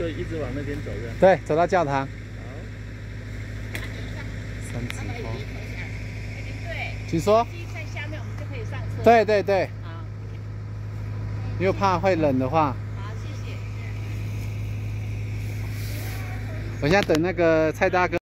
就一直往那边走的。 对，走到教堂。 好。 三子峰。 对。 请说。 在下面，我们就可以上车。 对对对。 好。 因为怕会冷的话。 好，谢谢。 我现在等那个蔡大哥。